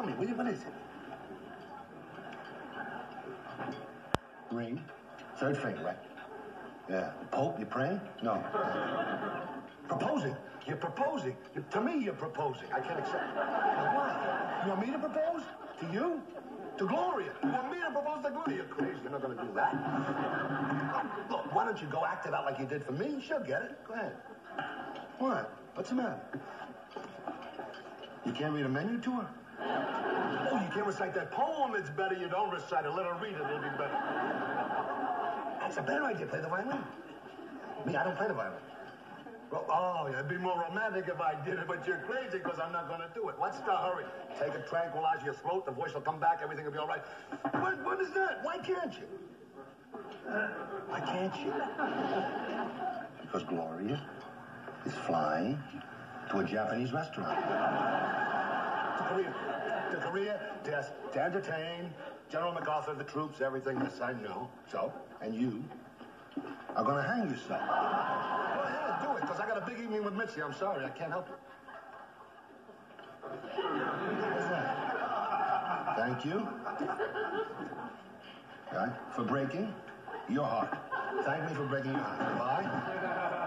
me, will you? What is it? Ring. Third finger, right? Yeah. Pope, you praying? No. Proposing. You're proposing. To me, you're proposing. I can't accept it. Why? You want me to propose? To you? To Gloria? You want me to propose to Gloria? You're crazy. You're not going to do that. Look, why don't you go act it out like you did for me? She'll get it. Go ahead. What? What's the matter? You can't read a menu to her? Oh, you can't recite that poem. It's better you don't recite it. Let her read it. It'll be better. That's a better idea. Play the violin. Me, I don't play the violin. Well, oh, yeah, it'd be more romantic if I did it, but you're crazy because I'm not going to do it. What's the hurry? Take a tranquilizer, your throat, the voice will come back, everything will be all right. What is that? Why can't you? Why can't you? Because Gloria is flying to a Japanese restaurant. To Korea. To Korea, yes, to entertain General MacArthur, the troops, everything. Yes, I know. So, and you are going to hang yourself. Go ahead, do it, because I got a big evening with Mitzi. I'm sorry, I can't help it. What's that? Thank you. Right? For breaking your heart. Thank me for breaking your heart. Bye.